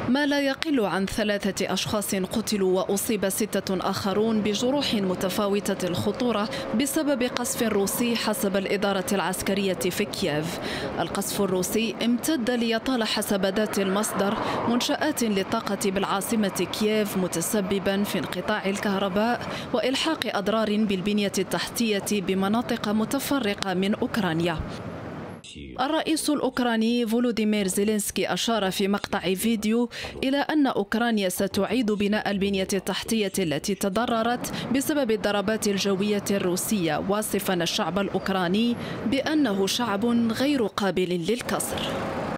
ما لا يقل عن 3 أشخاص قتلوا وأصيب 6 آخرون بجروح متفاوتة الخطورة بسبب قصف روسي حسب الإدارة العسكرية في كييف. القصف الروسي امتد ليطال حسب ذات المصدر منشآت للطاقة بالعاصمة كييف، متسببا في انقطاع الكهرباء وإلحاق أضرار بالبنية التحتية بمناطق متفرقة من أوكرانيا. الرئيس الأوكراني فولوديمير زيلينسكي أشار في مقطع فيديو إلى أن أوكرانيا ستعيد بناء البنية التحتية التي تضررت بسبب الضربات الجوية الروسية، واصفا الشعب الأوكراني بأنه شعب غير قابل للكسر.